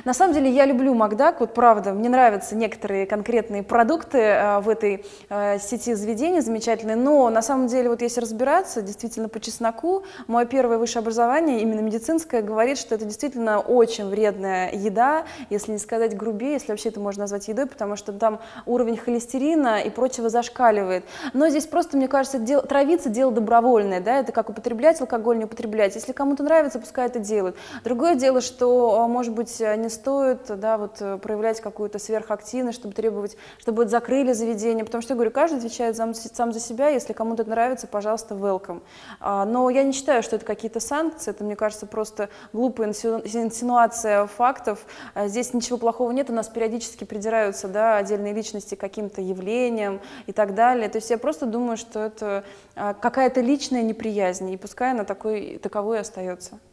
На самом деле я люблю Макдак, вот правда, мне нравятся некоторые конкретные продукты в этой сети заведений замечательные, но на самом деле вот если разбираться, действительно по чесноку, мое первое высшее образование, именно медицинское, говорит, что это действительно очень вредная еда, если не сказать грубее, если вообще это можно назвать едой, потому что там уровень холестерина и прочего зашкаливает. Но здесь просто, мне кажется, травиться дело добровольное, да, это как употреблять алкоголь, не употреблять. Если кому-то нравится, пускай это делают. Другое дело, что, может быть, не стоит, да, вот, проявлять какую-то сверхактивность, чтобы требовать, чтобы вот закрыли заведение, потому что, я говорю, каждый отвечает сам за себя, если кому-то это нравится, пожалуйста, welcome. Но я не считаю, что это какие-то санкции, это, мне кажется, просто глупая инсинуация фактов. Здесь ничего плохого нет, у нас периодически придираются, да, отдельные личности к каким-то явлениям и так далее. То есть я просто думаю, что это какая-то личная неприязнь, и пускай она таковой и остается.